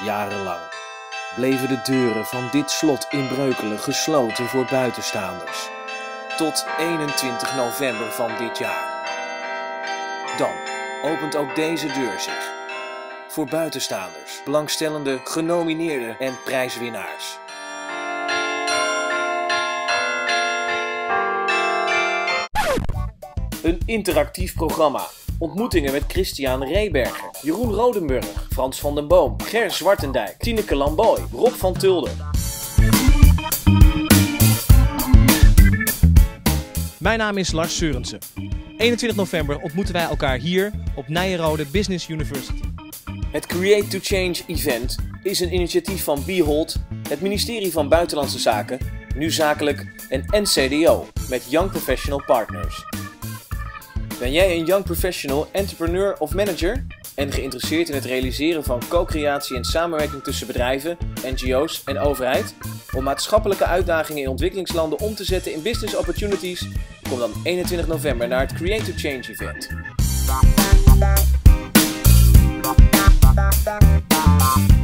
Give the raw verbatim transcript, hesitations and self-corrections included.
Jarenlang bleven de deuren van dit slot in Breukelen gesloten voor buitenstaanders. Tot eenentwintig november van dit jaar. Dan opent ook deze deur zich. Voor buitenstaanders, belangstellende, genomineerden en prijswinnaars. Een interactief programma. Ontmoetingen met Christian Reberger, Jeroen Rodenburg, Frans van den Boom, Ger Zwartendijk, Tineke Lamboy, Rob van Tulder. Mijn naam is Lars Seurensen. eenentwintig november ontmoeten wij elkaar hier op Nyenrode Business University. Het Create to Change event is een initiatief van Behold, het ministerie van Buitenlandse Zaken, Nu Zakelijk en N C D O met Young Professional Partners. Ben jij een Young Professional, Entrepreneur of Manager en geïnteresseerd in het realiseren van co-creatie en samenwerking tussen bedrijven, N G O's en overheid om maatschappelijke uitdagingen in ontwikkelingslanden om te zetten in business opportunities? Kom dan eenentwintig november naar het Create to Change event.